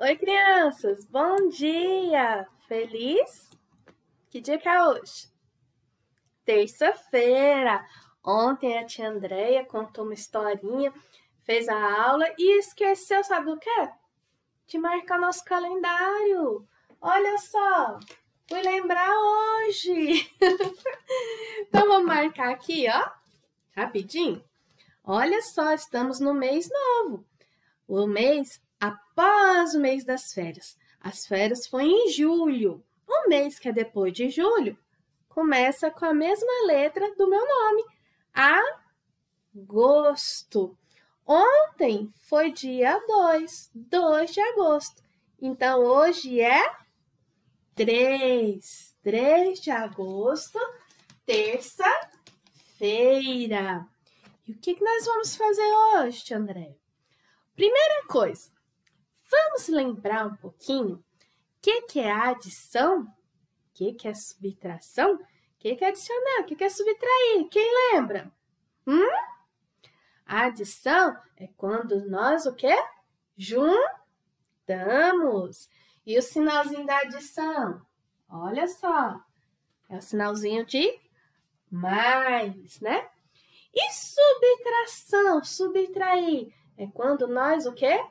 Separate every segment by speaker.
Speaker 1: Oi, crianças! Bom dia! Feliz? Que dia que é hoje? Terça-feira! Ontem a tia Andreia contou uma historinha, fez a aula e esqueceu, sabe o quê? De marcar nosso calendário. Olha só! Fui lembrar hoje! Então vamos marcar aqui, ó, rapidinho. Olha só, estamos no mês novo. O mês após o mês das férias. As férias foi em julho. O mês que é depois de julho começa com a mesma letra do meu nome, agosto. Ontem foi dia 2 de agosto. Então hoje é 3 de agosto, terça-feira. E o que nós vamos fazer hoje, tia André? Primeira coisa, vamos lembrar um pouquinho o que é adição, o que é subtração, o que é adicionar, o que é subtrair. Quem lembra? A adição é quando nós o quê? Juntamos. E o sinalzinho da adição? Olha só, é o sinalzinho de mais, né? E subtração, subtrair, é quando nós o quê?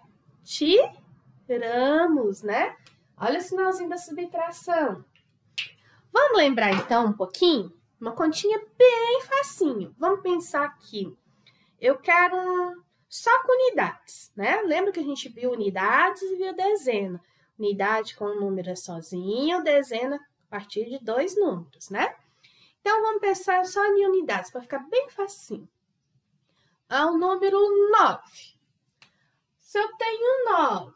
Speaker 1: Tiramos, né? Olha o sinalzinho da subtração. Vamos lembrar então um pouquinho? Uma continha bem facinho. Vamos pensar aqui. Eu quero só com unidades, né? Lembra que a gente viu unidades e viu dezena. Unidade com um número sozinho, dezena a partir de 2 números, né? Então, vamos pensar só em unidades, para ficar bem facinho. É o número 9. Se eu tenho 9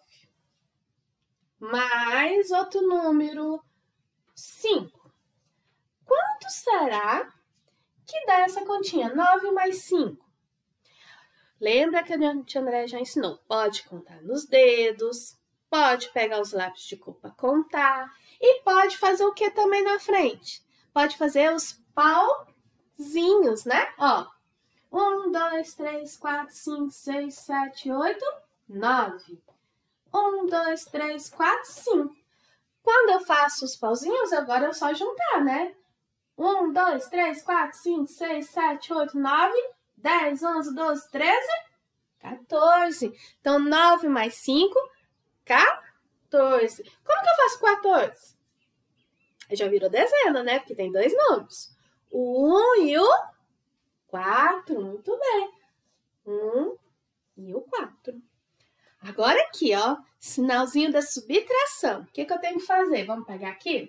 Speaker 1: mais outro número 5, quanto será que dá essa continha? 9 mais 5. Lembra que a tia André já ensinou? Pode contar nos dedos, pode pegar os lápis de cor para contar e pode fazer o que também na frente? Pode fazer os pauzinhos, né? Ó, 1, 2, 3, 4, 5, 6, 7, 8, 9. 1, 2, 3, 4, 5. Quando eu faço os pauzinhos, agora é só juntar, né? 1, 2, 3, 4, 5, 6, 7, 8, 9, 10, 11, 12, 13, 14. Então, 9 mais 5, 14. Como que eu faço 14? Já virou dezena, né? Porque tem 2 números. O 1 e o 4. Muito bem. 1 e o 4. Agora aqui, ó, sinalzinho da subtração. O que eu tenho que fazer? Vamos pegar aqui?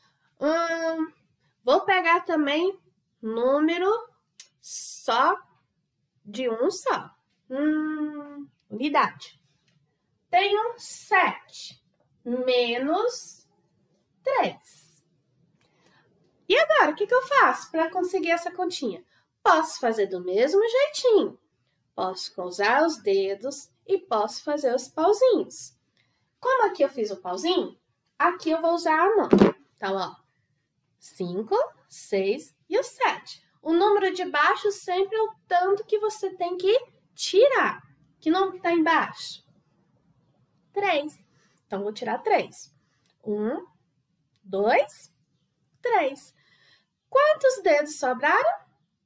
Speaker 1: Vou pegar também número só de um só. Unidade. Tenho 7 menos 3. E agora, o que eu faço para conseguir essa continha? Posso fazer do mesmo jeitinho. Posso usar os dedos e posso fazer os pauzinhos. Como aqui eu fiz o pauzinho, aqui eu vou usar a mão. Então, ó, 5, 6 e o 7. O número de baixo sempre é o tanto que você tem que tirar. Que número que está embaixo? 3. Então, vou tirar 3. 1, 2, 3. Quantos dedos sobraram?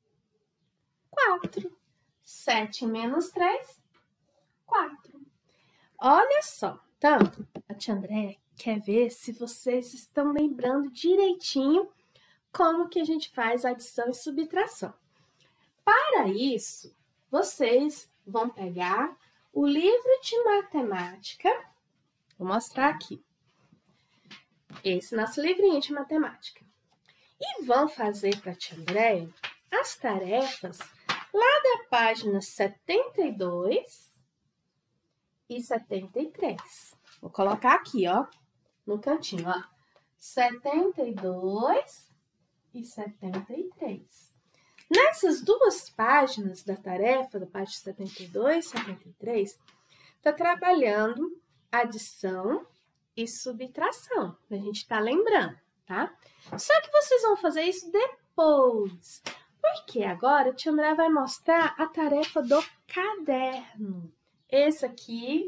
Speaker 1: 4. 7 menos 3, 4. Olha só. Então, a tia Andréia quer ver se vocês estão lembrando direitinho como que a gente faz adição e subtração. Para isso, vocês vão pegar o livro de matemática. Vou mostrar aqui. Esse nosso livrinho de matemática. E vão fazer para a tia Andréia as tarefas lá da página 72 e 73. Vou colocar aqui, ó, no cantinho, ó. 72 e 73. Nessas duas páginas da tarefa, da página 72 e 73, tá trabalhando adição e subtração. A gente tá lembrando, tá? Só que vocês vão fazer isso depois. Porque agora a tia André vai mostrar a tarefa do caderno. Esse aqui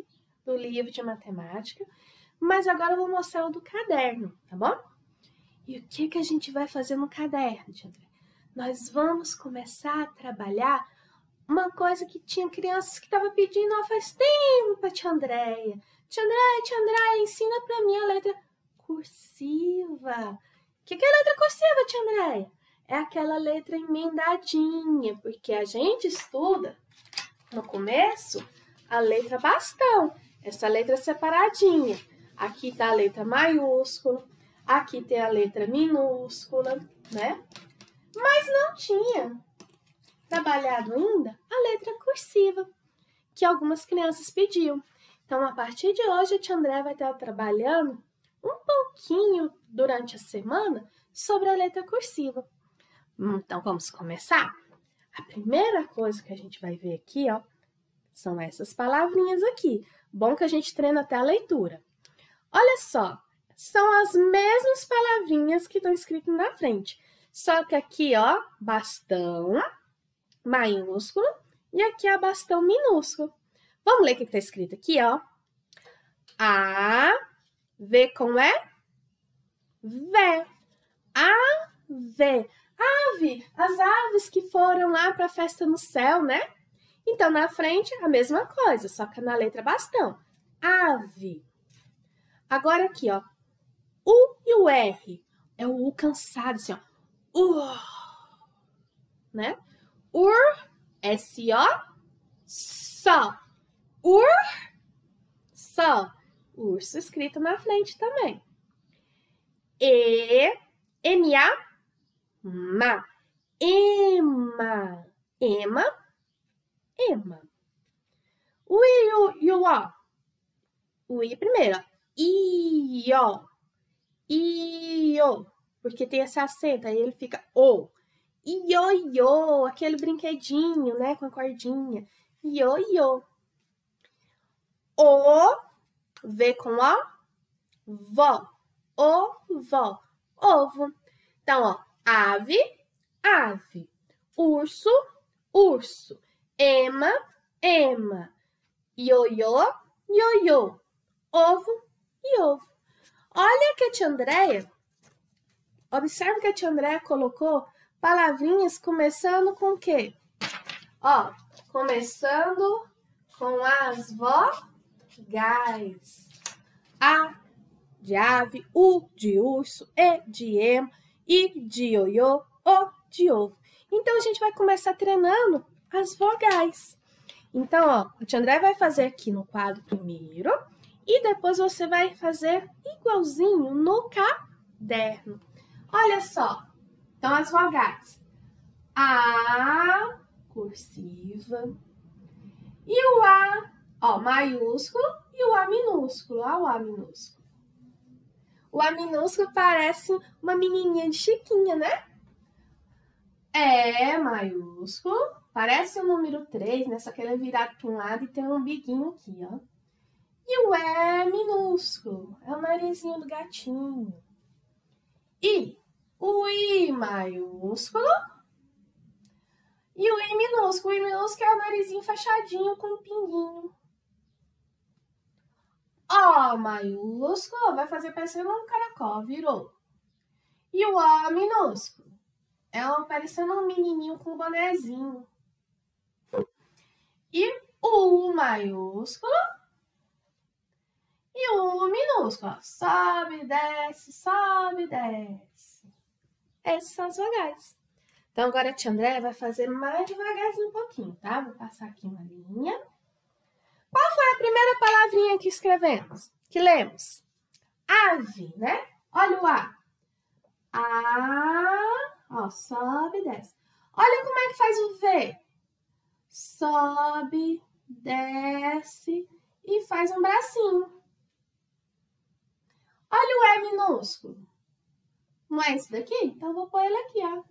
Speaker 1: do livro de matemática, mas agora eu vou mostrar o do caderno, tá bom? E o que a gente vai fazer no caderno, tia André? Nós vamos começar a trabalhar uma coisa que tinha crianças que estavam pedindo faz tempo para tia Andréia. Tia Andréia, ensina para mim a letra cursiva. O que é a letra cursiva, tia Andréia? É aquela letra emendadinha, porque a gente estuda no começo a letra bastão, essa letra separadinha. Aqui tá a letra maiúscula, aqui tem a letra minúscula, né? Mas não tinha trabalhado ainda a letra cursiva, que algumas crianças pediam. Então, a partir de hoje, a tia André vai estar trabalhando um pouquinho durante a semana sobre a letra cursiva. Então, vamos começar? A primeira coisa que a gente vai ver aqui, ó, são essas palavrinhas aqui. Bom que a gente treina até a leitura. Olha só, são as mesmas palavrinhas que estão escritas na frente. Só que aqui, ó, bastão maiúsculo e aqui é bastão minúsculo. Vamos ler o que está escrito aqui, ó. A, V com E, Vé. Ave. Ave, as aves que foram lá para a festa no céu, né? Então, na frente, a mesma coisa, só que na letra bastão. Ave. Agora aqui, ó. U e o R. É o U cansado, assim, ó. Né? Ur, S-O, só. Ur, só. Urso escrito na frente também. E, M-A, ma. Ema. Ema. Ema. O I e o O. O I primeiro, ó. I-O. I-O. Porque tem esse acento, aí ele fica O. Ioiô, aquele brinquedinho, né, com a cordinha. Ioiô. O, V com O, vó. Vó. Ovo. Então, ó, ave, ave. Urso, urso. Ema, ema. Ioiô, ioiô. Ovo e ovo. Olha que a tia Andréia, observe que a tia Andréia colocou palavrinhas começando com o quê? Ó, começando com as vogais. A de ave, U de urso, E de ema, I de ioiô, O de ovo. Então, a gente vai começar treinando as vogais. Então, ó, a tia André vai fazer aqui no quadro primeiro e depois você vai fazer igualzinho no caderno. Olha só. Então, as vogais. A, cursiva. E o A, ó, maiúsculo e o A minúsculo. Ó, o A minúsculo. O A minúsculo parece uma menininha de Chiquinha, né? É maiúsculo. Parece o número 3, né? Só que ele é virado para um lado e tem um umbiguinho aqui, ó. E o E minúsculo. É o narizinho do gatinho. E o I maiúsculo e o I minúsculo. O I minúsculo é o narizinho fechadinho com um pinguinho. O maiúsculo vai fazer parecendo um caracol, virou. E o O minúsculo é parecendo um menininho com um bonezinho. E o U maiúsculo e o U minúsculo. Ó, sobe, desce, sobe, desce. Essas são as vogais. Então, agora a tia André vai fazer mais devagarzinho um pouquinho, tá? Vou passar aqui uma linha. Qual foi a primeira palavrinha que escrevemos? Que lemos? Ave, né? Olha o A. Ó, sobe, desce. Olha como é que faz o V. Sobe, desce e faz um bracinho. Olha o E minúsculo. Não é esse daqui? Então, eu vou pôr ele aqui, ó.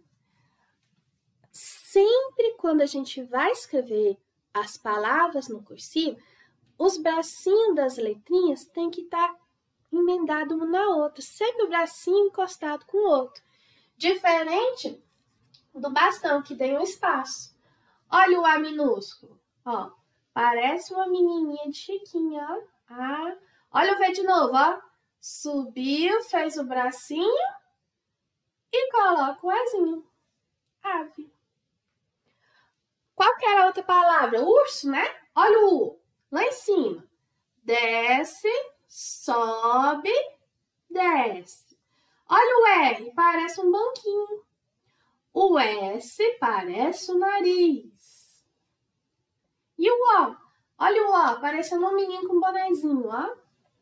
Speaker 1: Sempre quando a gente vai escrever as palavras no cursivo, os bracinhos das letrinhas tem que estar emendado um na outra. Sempre o bracinho encostado com o outro. Diferente do bastão, que tem um espaço. Olha o A minúsculo. Ó, parece uma menininha de Chiquinha, ó. A. Olha o V de novo, ó. Subiu, fez o bracinho e coloca o Ezinho. Ave. Qual que era a outra palavra? Urso, né? Olha o U. Lá em cima. Desce, sobe, desce. Olha o R, parece um banquinho. O S parece o nariz. E o O? Olha o O, parecendo um menino com um bonezinho, ó.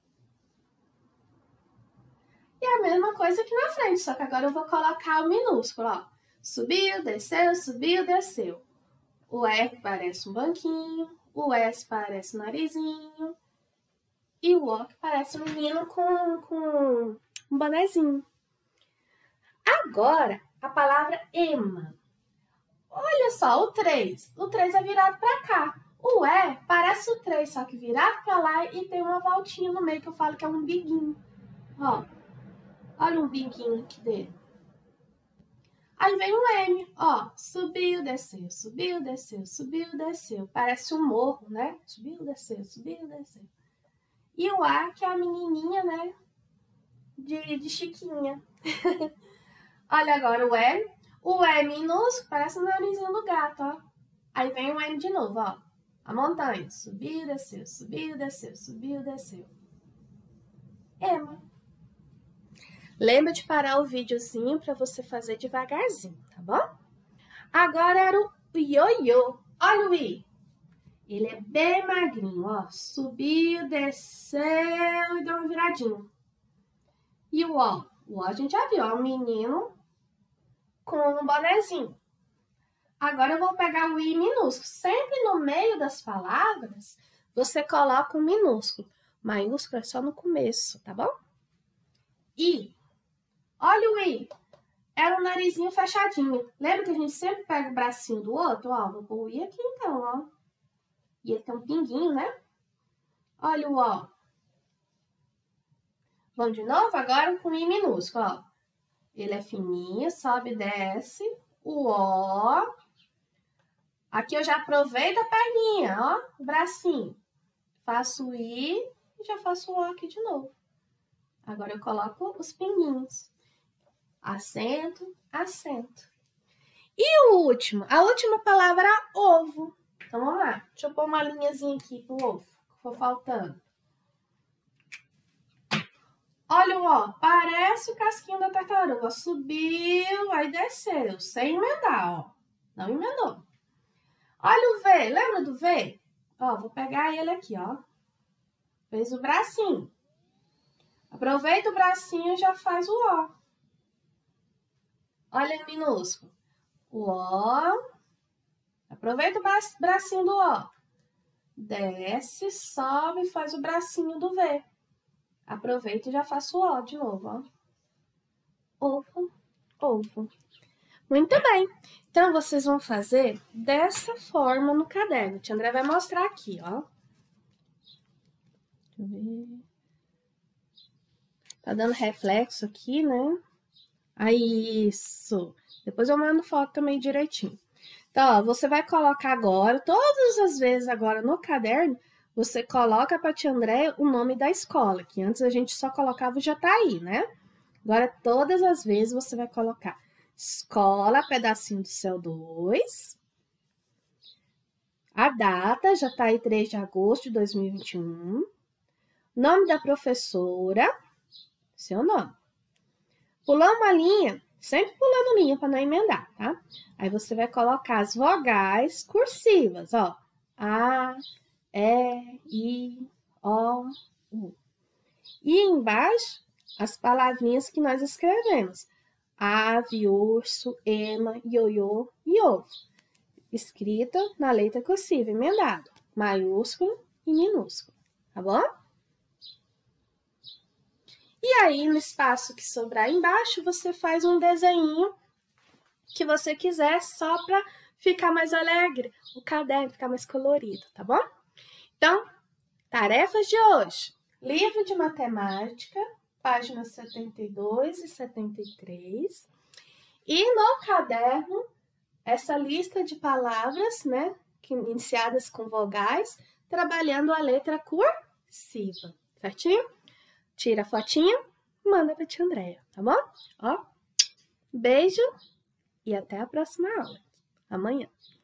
Speaker 1: E a mesma coisa aqui na frente, só que agora eu vou colocar o minúsculo, ó. Subiu, desceu. O R parece um banquinho, o S parece um narizinho e o O que parece um menino com um bonezinho. Agora, a palavra ema. Olha só, o 3. O 3 é virado para cá. O E parece o 3, só que virado para lá e tem uma voltinha no meio que eu falo que é um biguinho. Ó, olha um biguinho aqui dele. Aí vem o M, ó, subiu, desceu, subiu, desceu, subiu, desceu. Parece um morro, né? Subiu, desceu, subiu, desceu. E o A, que é a menininha, né? De Chiquinha. Olha agora o M. O M minúsculo parece o narizinho do gato, ó. Aí vem o M de novo, ó. A montanha. Subiu, desceu, subiu, desceu, subiu, desceu. Ema. Lembra de parar o videozinho para você fazer devagarzinho, tá bom? Agora era o ioiô. Olha o I. Ele é bem magrinho, ó. Subiu, desceu e deu uma viradinha. E o O? O O a gente já viu, ó. Um menino com um bonezinho. Agora eu vou pegar o I minúsculo. Sempre no meio das palavras, você coloca um minúsculo. Maiúsculo é só no começo, tá bom? I. Olha o I. Era um narizinho fechadinho. Lembra que a gente sempre pega o bracinho do outro? Ó, vou pôr o I aqui então, ó. E ele tem um pinguinho, né? Olha o O. Vamos de novo agora com o I minúsculo, ó. Ele é fininho, sobe e desce. O O. Aqui eu já aproveito a perninha, ó. O bracinho. Faço o I e já faço o O aqui de novo. Agora eu coloco os pinguinhos. Acento, acento. E o último? A última palavra é ovo. Então, vamos lá. Deixa eu pôr uma linhazinha aqui pro ovo, que for faltando. Olha o ó, parece o casquinho da tartaruga. Subiu, aí desceu, sem emendar, ó. Não emendou. Olha o V, lembra do V? Ó, vou pegar ele aqui, ó. Fez o bracinho. Aproveita o bracinho e já faz o ó. Olha ele minúsculo. O ó. Aproveita o bracinho do ó. Desce, sobe e faz o bracinho do V. Aproveita e já faço o ó de novo, ó. Ovo, ovo. Muito bem. Então, vocês vão fazer dessa forma no caderno. A tia André vai mostrar aqui, ó. Deixa eu ver. Tá dando reflexo aqui, né? Aí, isso. Depois eu mando foto também direitinho. Então, ó, você vai colocar agora, todas as vezes agora no caderno, você coloca para a tia André o nome da escola, que antes a gente só colocava o Jataí, né? Agora, todas as vezes você vai colocar escola, pedacinho do céu 2, a data, Jataí 3 de agosto de 2021, nome da professora, seu nome. Pular uma linha, sempre pulando linha para não emendar, tá? Aí você vai colocar as vogais cursivas, ó. A, E, I, O, U. E embaixo, as palavrinhas que nós escrevemos. Ave, urso, ema, ioiô e ovo. Escrita na letra cursiva, emendado. Maiúsculo e minúsculo, tá bom? E aí, no espaço que sobrar embaixo, você faz um desenho que você quiser, só para ficar mais alegre, o caderno ficar mais colorido, tá bom? Então, tarefas de hoje. Livro de matemática, páginas 72 e 73. E no caderno, essa lista de palavras, né, iniciadas com vogais, trabalhando a letra cursiva. expressiva, certinho? Tira a fotinha, manda pra tia Andréia, tá bom? Ó, beijo e até a próxima aula, amanhã.